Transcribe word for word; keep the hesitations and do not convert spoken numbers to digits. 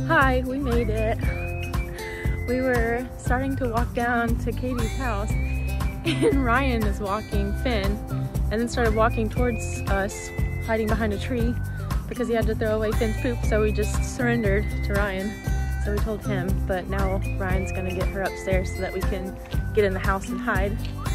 Hi, we made it. We were starting to walk down to Katie's house and Ryan is walking Finn and then started walking towards us, hiding behind a tree because he had to throw away Finn's poop, so we just surrendered to Ryan. So we told him, but now Ryan's gonna get her upstairs so that we can get in the house and hide.